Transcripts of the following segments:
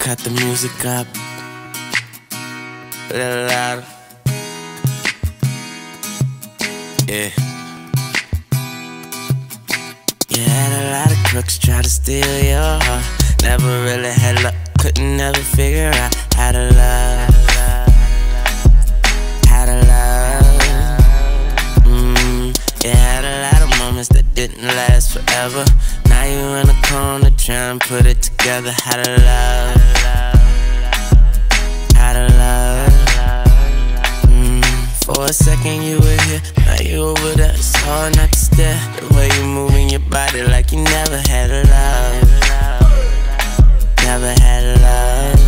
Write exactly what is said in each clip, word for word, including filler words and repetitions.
cut the music up a little louder. Yeah. You had a lot of crooks try to steal your heart. Never really had luck, couldn't never figure out how to love. How to love. Mm, you had a lot of moments that didn't last forever. Now you in a corner trying to put it together. How to love. How to love. Mm, for a second you were here, now you over there. It's hard not to stare. The way you moving your body like you never had a love. Never had a love.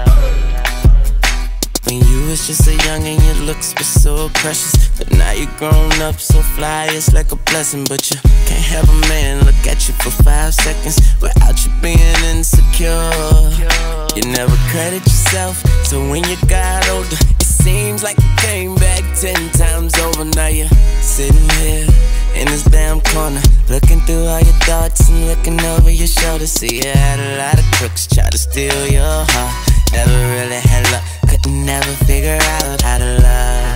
When you was just a youngin', your looks were so precious, but now you grown up so fly, it's like a blessing. But you can't have a man look at you for five seconds without you being insecure. You never credit yourself, so when you got older, it seems like you came back ten times over. Now you're sitting here in this damn corner, looking through all your thoughts and looking over your shoulder. See, you had a lot of crooks try to steal your heart. Never really had luck, couldn't never figure out how to love.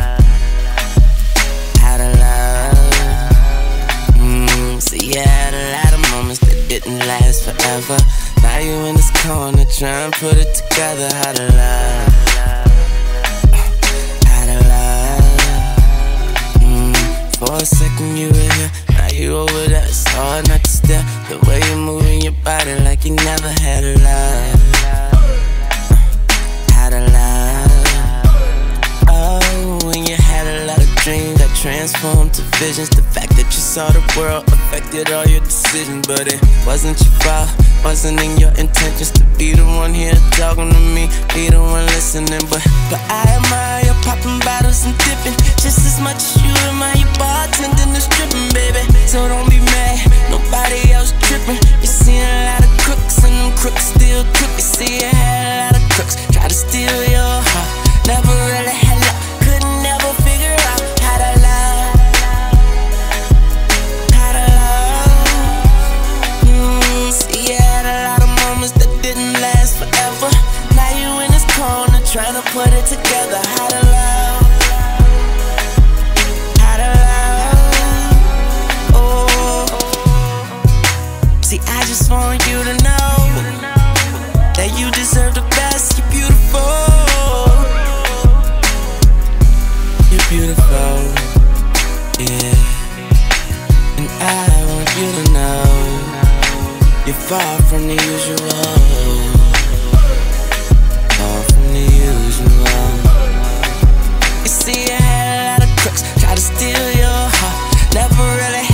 How to love. Mm, see, you had a lot of moments that didn't last forever. Now you in this corner trying to put it together. How to love. How to love. Mm, for a second you were here, now you over there. It's hard not to stare. The way you moving your body like you never had a love. How to love. Oh, when you had a lot of dreams that transformed to visions. The fact that you saw the world affected all your decisions, but it wasn't your fault, wasn't in your intentions to be the one here talking to me, be the one listening. But, but I admire you popping bottles and dipping just as much as you admire your bartending and stripping, baby. So don't be mad, nobody else tripping. You seen a lot of crooks and them crooks still crook. You see you had a lot of crooks try to steal your heart. Never really had luck, couldn't never figure out how to love. How to love. Mm, see you had a lot of moments that didn't last forever. Now you in this corner trying to put it together. How to love. How to love. Oh. See, I just want you to know that you deserve the best. You're beautiful. You're beautiful. Yeah. And I want you to know you're far from the usual. Far from the usual. You see, I had a lot of crooks try to steal your heart. Never really